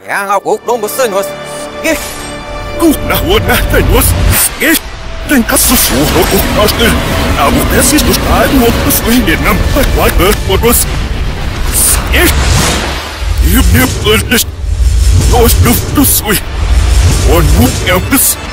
Ja, auch noch was sein was. Geh. Gut, nach Uhr, nach dein was. Geh. Dann kannst du so noch darstellen. Aber das ist nicht ein Wort, das wir in den Namen weiter und was. Geh. Ich hab nicht. Los, Luft, du so. Und Mut, er bist.